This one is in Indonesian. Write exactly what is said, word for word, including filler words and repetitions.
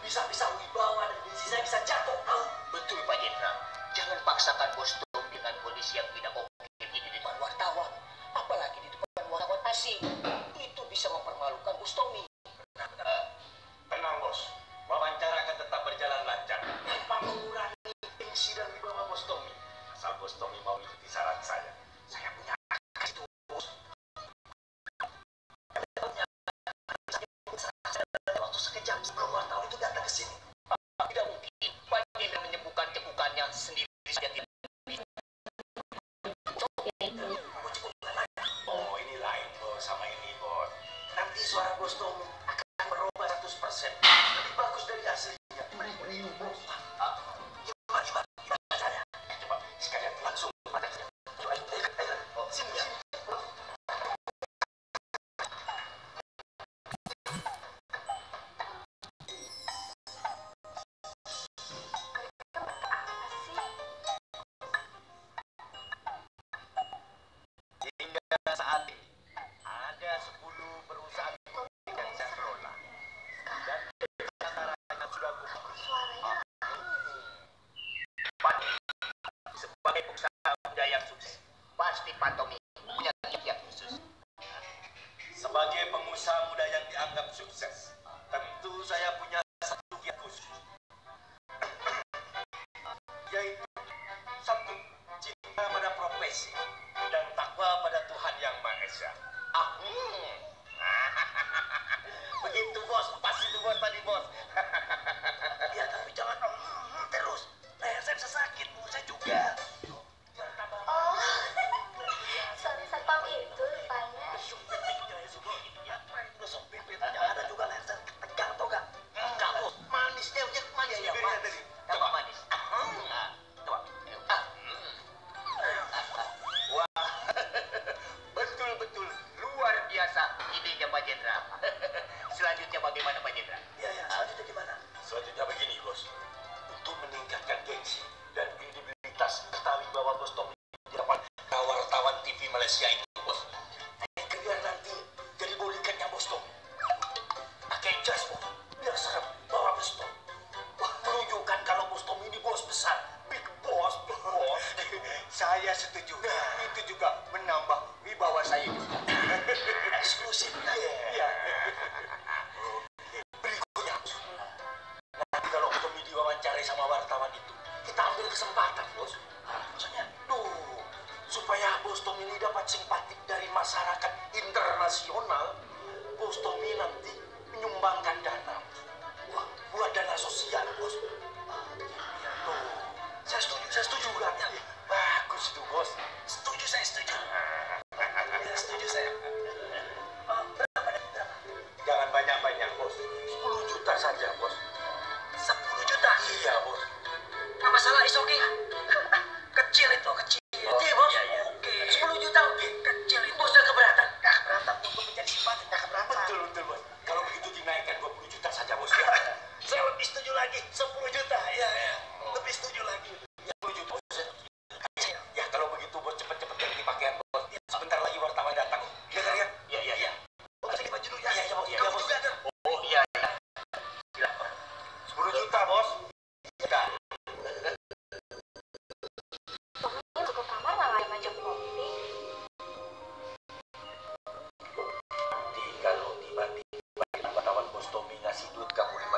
Bisa-bisa wibawa dan bisnis saya bisa jatuh, tahu? Betul Pak Jenderal. Jangan paksakan Bos Tom dengan kondisi yang tidak oke ini di depan wartawan. Apalagi di depan wartawan asing. Itu bisa mempermalukan Bos Tommy. Tenang, Bos. Wawancara akan tetap berjalan lancar. Tanpa mengurangi gengsi dan wibawa Bos Tommy. Asal Bos Tommy mau mengikuti saran saya. Saya punya akal itu, Bos. Waktu sekejap sebelum wartawan itu datang ke sini. Tidak mungkin Pak Jenderal menyembuhkan cekukannya sendiri saja tidak. Oh, ini lain, Bos, sama ini, Bos. Nanti suara Bos Tommy akan berubah seratus persen. Lebih bagus dari aslinya. Ini, Bos. Gimana, gimana, gimana saya? Coba, sekalian langsung pada saya. Ayo, ayo, ayo, ayo. Oh, sini, sini. Hingga saat ini ada sepuluh perusahaan yang saya kelola dan di antaranya sudah kumpul. Pak, sebagai pengusaha muda yang sukses, pasti Pak Tommy punya kiat khusus. Sebagai pengusaha muda yang dianggap sukses, tentu saya punya satu kiat khusus, yaitu satu, cinta pada profesi dan takwa pada Tuhan Yang Maha Esa. Ah, hmm. Begitu Bos, pas itu Bos tadi Bos. Ya tapi jangan hmm, terus, leher saya bisa sakit, saya juga. Oh, suami satpam itu rupanya. Ada juga leher saya tegang atau enggak? Enggak Bos, manis dia punya manis ya Bibirnya Mas. tadi. Coba manis. Ah, Ah, coba. ah, hmm. Wah, betul-betul luar biasa idenya Pak Jenderal. Selanjutnya bagaimana Pak Jenderal? Ya, ya, selanjutnya gimana? Selanjutnya begini, Bos. Untuk meningkatkan gengsi dan kredibilitas Betawi bahwa Bos Tommy di depan wartawan T V Malaysia itu, Bos. Saya biar nanti jadi bodyguardnya Bos Tommy. Pakai jas, Bos. Biar serem bawa Bos Tommy. Wah, menunjukkan kalau Bos Tommy ini bos besar. Big boss, big boss. Saya setuju. Itu juga menambah wibawa saya juga. Eksklusif. Iya. Berikutnya, nanti kalau Tommy diwawancarai sama wartawan itu, kita ambil kesempatan, Bos. Maksudnya, tuh, supaya Bos Tommy ini dapat simpatik dari masyarakat internasional, Bos Tommy nanti menyumbangkan dana. Wah, buat dana sosial, Bos. Tuh, saya setuju, saya setuju kan? Bagus itu, Bos. Setuju, saya setuju. Ya, setuju saya. Oh, berapa, berapa? Jangan banyak-banyak, Bos. sepuluh juta saja, Bos. sepuluh juta? Iya, Bos. Nggak masalah, is oke. Kecil itu, kecil. Oh, Oke, Bos. iya, iya. Oke. sepuluh juta, oke. Kecil itu. Bos udah keberatan? Nggak keberatan. Untuk menjadi simpatik, nggak keberatan. Betul, betul, Bos. Kalau begitu dinaikkan dua puluh juta saja, Bos. Saya lebih setuju lagi. sepuluh juta, ya, ya. Lebih setuju lagi. Ya, sepuluh juta, Bos. Ya, kalau begitu, Bos, cepet-cepet ganti pakaian, Bos. Sebentar lagi wartawan datang. Ya, kan, ya? Iya, iya, iya. Bos, ganti baju dulu, ya. Iya, iya, Bos. Iya, Kamu Bos. juga, kan? Oh iya, iya. Silakan. sepuluh juta, Bos. Ya. Tommy masuk ke kamar nggak ngajak ngajak kopi. Nanti kalau tiba-tiba wartawan Bos Tommy ngasih duit kamu lima